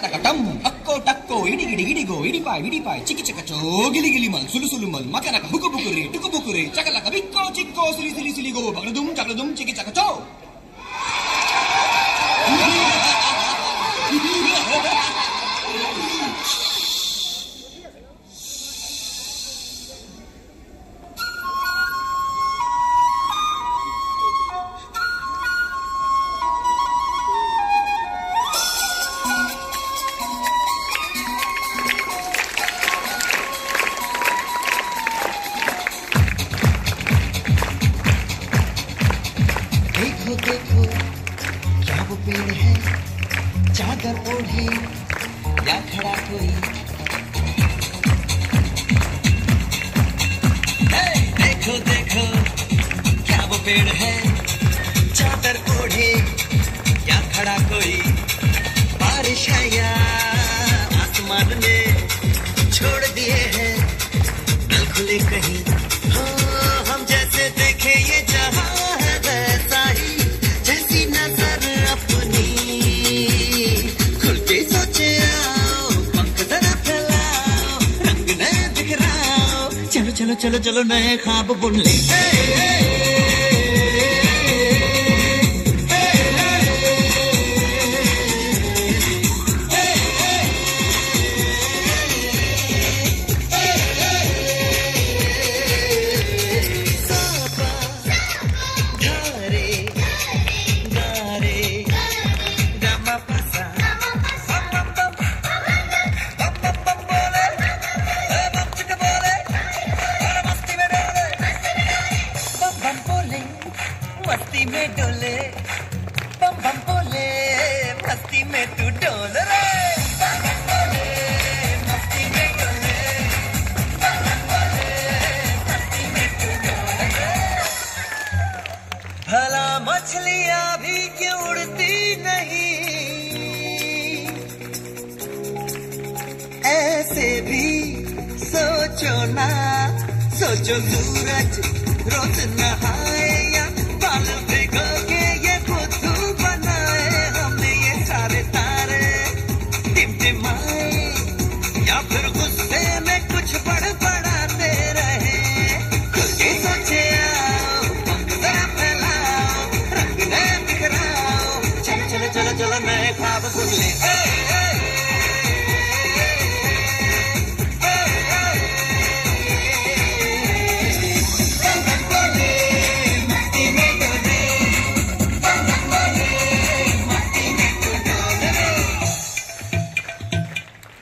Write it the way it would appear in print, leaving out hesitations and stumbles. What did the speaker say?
టకటం అక్కో టక్కో ఇడిగిడి ఇడిగో ఇడిపాయ్ చికి చకచో గిలి గిలి మల్ సులు సులు మల్ మకనక హుకు బుకురి టుకు బుకురి చకలక బిక్కో చిక్కో సిలి సిలి సిలిగో బగడుదుం చకడుదుం చికి చకచో देखो क्या वो पेड़ है चादर ओढ़े या खड़ा कोई देखो क्या वो पेड़ है चादर ओढ़े या खड़ा कोई बारिश है या आसमान ने छोड़ दिए हैं दिल खुले कहीं हो हम जैसे देखे ये जहां चलो चलो चलो नए ख्वाब बुन ले मस्ती में डोले बम बम बोले मस्ती में तू डोल रे बम बम बोले मस्ती में डोले बम बम बोले मस्ती में तू डोल रे भला मछलियां भी क्यों उड़ती नहीं ऐसे भी सोचो ना सोचो सूरज रोज नहा